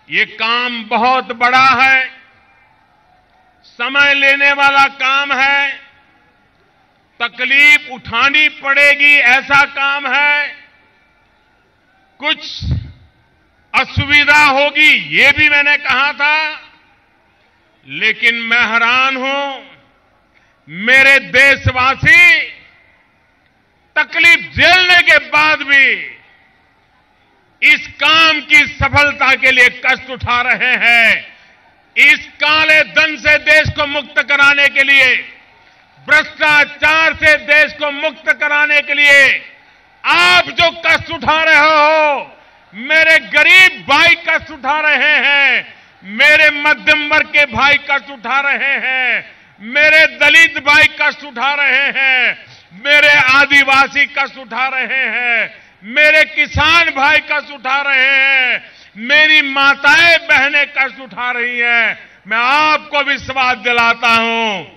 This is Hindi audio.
ये काम बहुत बड़ा है, समय लेने वाला काम है, तकलीफ उठानी पड़ेगी ऐसा काम है, कुछ असुविधा होगी ये भी मैंने कहा था, लेकिन मैं हैरान हूं मेरे देशवासी तकलीफ झेलने के बाद भी इस काम की सफलता के लिए कष्ट उठा रहे हैं। इस काले धन से देश को मुक्त कराने के लिए, भ्रष्टाचार से देश को मुक्त कराने के लिए आप जो कष्ट उठा रहे हो, मेरे गरीब भाई कष्ट उठा रहे हैं, मेरे मध्यम वर्ग के भाई कष्ट उठा रहे हैं, मेरे दलित भाई कष्ट उठा रहे हैं, मेरे आदिवासी कष्ट उठा रहे हैं, मेरे किसान भाई कष्ट उठा रहे हैं, मेरी माताएं बहनें कष्ट उठा रही हैं। मैं आपको विश्वास दिलाता हूं